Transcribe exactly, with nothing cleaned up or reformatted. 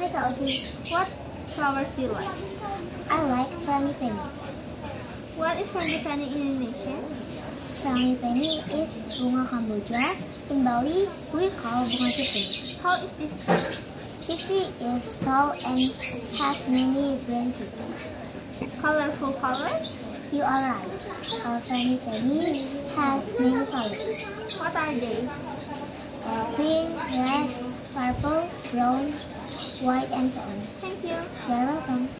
Hi Kelsey. What flowers do you like? I like frangipani. What is frangipani in Indonesia? Frangipani is bunga kamboja. In Bali, we call bunga putih. How is this tree? This tree is tall and has many branches. Colorful colors? You are right. Our frangipani has many colors. What are they? Uh, pink, red, purple, brown, white, and so on. Thank you. You're welcome.